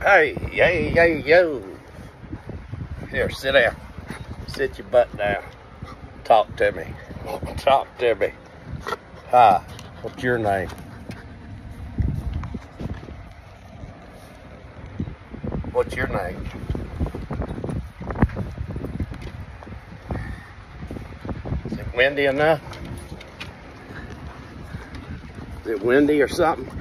Hey, yo. Here, sit down. Sit your butt down. Talk to me. Talk to me. Hi, what's your name? What's your name? Is it windy enough? Is it windy or something?